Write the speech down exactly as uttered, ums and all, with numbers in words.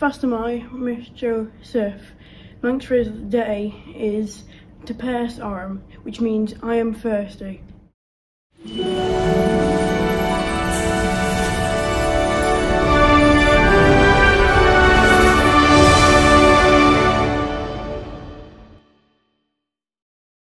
Faster my Miss Joseph. Manx phrase of the day is to paays orrym, which means I am thirsty.